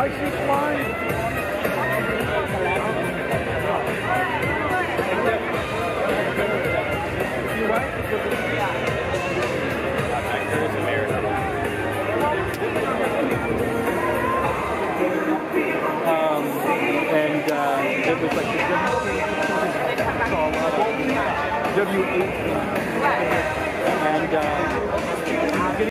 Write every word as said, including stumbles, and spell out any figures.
License line? Um, and uh, it was like the W eighteen. And uh,